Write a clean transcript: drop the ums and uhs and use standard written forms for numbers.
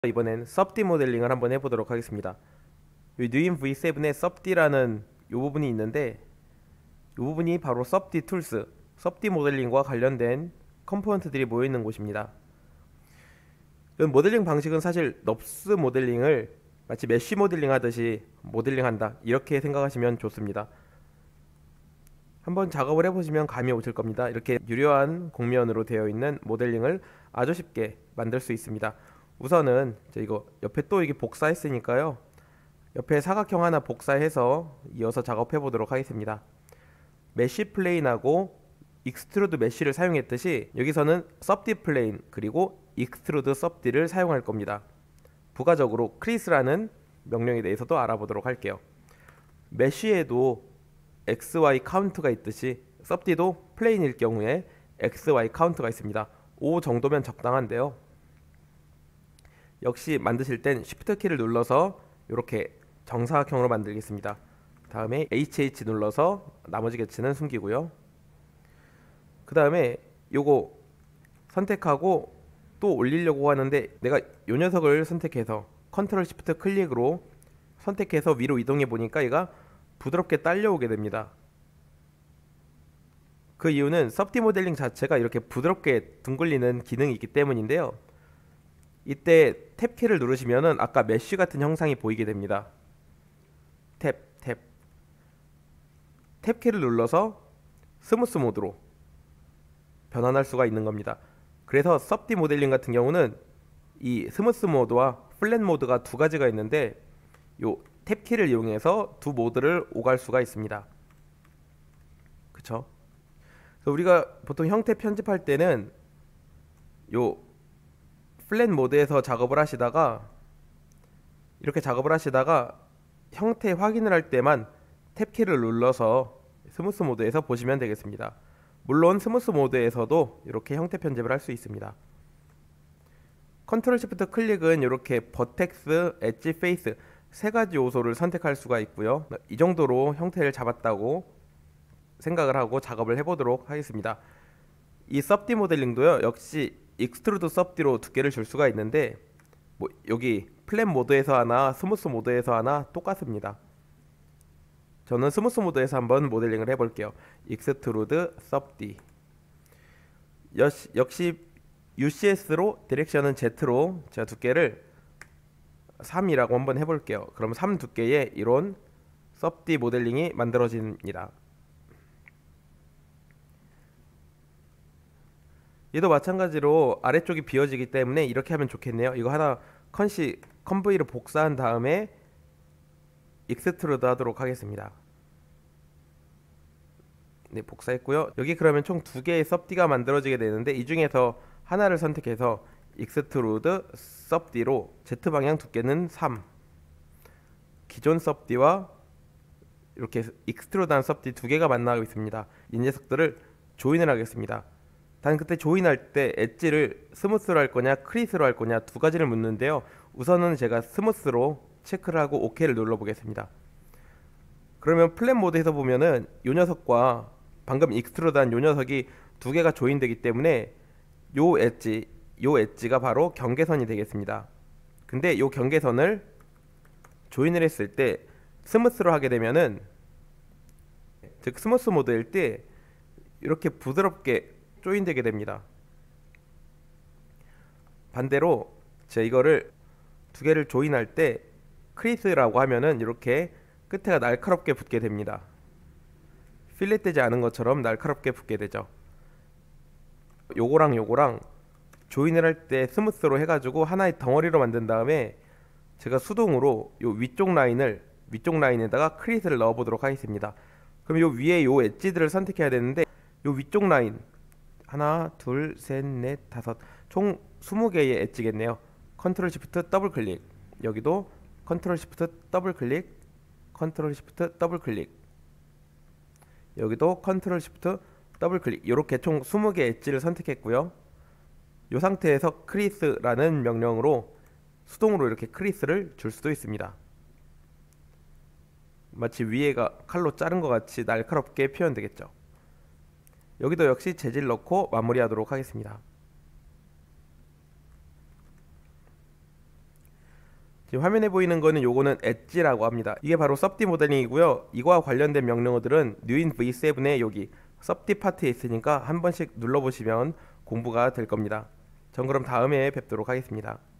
이번엔 섭디 모델링을 한번 해보도록 하겠습니다. 이 뉴인 V7에 섭디라는 이 부분이 있는데, 이 부분이 바로 섭디 툴스, 섭디 모델링과 관련된 컴포넌트들이 모여있는 곳입니다. 이 모델링 방식은 사실 넙스 모델링을 마치 메쉬 모델링 하듯이 모델링한다, 이렇게 생각하시면 좋습니다. 한번 작업을 해보시면 감이 오실 겁니다. 이렇게 유려한 곡면으로 되어 있는 모델링을 아주 쉽게 만들 수 있습니다. 우선은 이거 옆에 또 이게 복사했으니까요, 옆에 사각형 하나 복사해서 이어서 작업해 보도록 하겠습니다. 메쉬 플레인하고 익스트루드 메쉬를 사용했듯이 여기서는 섭디 플레인 그리고 익스트루드 섭디를 사용할 겁니다. 부가적으로 크리스라는 명령에 대해서도 알아보도록 할게요. 메쉬에도 XY 카운트가 있듯이 섭디도 플레인일 경우에 XY 카운트가 있습니다. 5 정도면 적당한데요, 역시 만드실 땐 Shift 키를 눌러서 이렇게 정사각형으로 만들겠습니다. 다음에 HH 눌러서 나머지 개체는 숨기고요. 그 다음에 요거 선택하고 또 올리려고 하는데, 내가 요 녀석을 선택해서 컨트롤 시프트 클릭으로 선택해서 위로 이동해 보니까 얘가 부드럽게 딸려오게 됩니다. 그 이유는 섭디 모델링 자체가 이렇게 부드럽게 둥글리는 기능이 있기 때문인데요, 이때 탭 키를 누르시면은 아까 메쉬 같은 형상이 보이게 됩니다. 탭 키를 눌러서 스무스 모드로 변환할 수가 있는 겁니다. 그래서 섭디 모델링 같은 경우는 이 스무스 모드와 플랫 모드가 두 가지가 있는데, 요 탭 키를 이용해서 두 모드를 오갈 수가 있습니다. 그쵸? 그래서 우리가 보통 형태 편집할 때는 요 플랫 모드에서 작업을 하시다가, 이렇게 작업을 하시다가 형태 확인을 할 때만 탭 키를 눌러서 스무스 모드에서 보시면 되겠습니다. 물론 스무스 모드에서도 이렇게 형태 편집을 할 수 있습니다. 컨트롤 시프트 클릭은 이렇게 버텍스, 엣지, 페이스 세 가지 요소를 선택할 수가 있고요. 이 정도로 형태를 잡았다고 생각을 하고 작업을 해보도록 하겠습니다. 이 섭디 모델링도요, 역시 익스트루드 섭디로 두께를 줄 수가 있는데, 여기 플랫 모드에서 하나, 스무스 모드에서 하나 똑같습니다. 저는 스무스 모드에서 한번 모델링을 해볼게요. 익스트루드 섭디. 역시 UCS로 디렉션은 Z로 제가 두께를 3이라고 한번 해볼게요. 그럼 3 두께의 이런 섭디 모델링이 만들어집니다. 얘도 마찬가지로 아래쪽이 비어지기 때문에 이렇게 하면 좋겠네요. 이거 하나 컨브이를 복사한 다음에 익스트루드 하도록 하겠습니다. 네, 복사했고요. 여기 그러면 총 두 개의 섭디가 만들어지게 되는데, 이 중에서 하나를 선택해서 익스트루드 섭디로 Z방향 두께는 3, 기존 섭디와 이렇게 익스트루드한 섭디 두 개가 만나고 있습니다. 이 녀석들을 조인을 하겠습니다. 단 그때 조인할 때 엣지를 스무스로 할 거냐 크리스로 할 거냐 두 가지를 묻는데요, 우선은 제가 스무스로 체크를 하고 OK를 눌러 보겠습니다. 그러면 플랫 모드에서 보면은 요 녀석과 방금 익스트루드한 요 녀석이 두 개가 조인되기 때문에 요 엣지가 바로 경계선이 되겠습니다. 근데 요 경계선을 조인을 했을 때 스무스로 하게 되면은, 즉 스무스 모드일 때 이렇게 부드럽게 조인되게 됩니다. 반대로 제가 이거를 두 개를 조인할 때 크리스라고 하면은 이렇게 끝에가 날카롭게 붙게 됩니다. 필렛되지 않은 것처럼 날카롭게 붙게 되죠. 요거랑 조인을 할 때 스무스로 해가지고 하나의 덩어리로 만든 다음에 제가 수동으로 요 위쪽 라인에다가 크리스를 넣어 보도록 하겠습니다. 그럼 요 위에 요 엣지들을 선택해야 되는데, 요 위쪽 라인 하나, 둘, 셋, 넷, 다섯, 총 20개의 엣지겠네요. 컨트롤 시프트 더블 클릭, 여기도 컨트롤 시프트 더블 클릭, 컨트롤 시프트 더블 클릭, 여기도 컨트롤 시프트 더블 클릭, 이렇게 총 20개 엣지를 선택했고요. 이 상태에서 크리스라는 명령으로 수동으로 이렇게 크리스를 줄 수도 있습니다. 마치 위에가 칼로 자른 것 같이 날카롭게 표현되겠죠. 여기도 역시 재질 넣고 마무리하도록 하겠습니다. 지금 화면에 보이는 거는 요거는 엣지라고 합니다. 이게 바로 섭디 모델링이고요. 이거와 관련된 명령어들은 뉴인 V7에 여기 섭디 파트에 있으니까 한 번씩 눌러보시면 공부가 될 겁니다. 전 그럼 다음에 뵙도록 하겠습니다.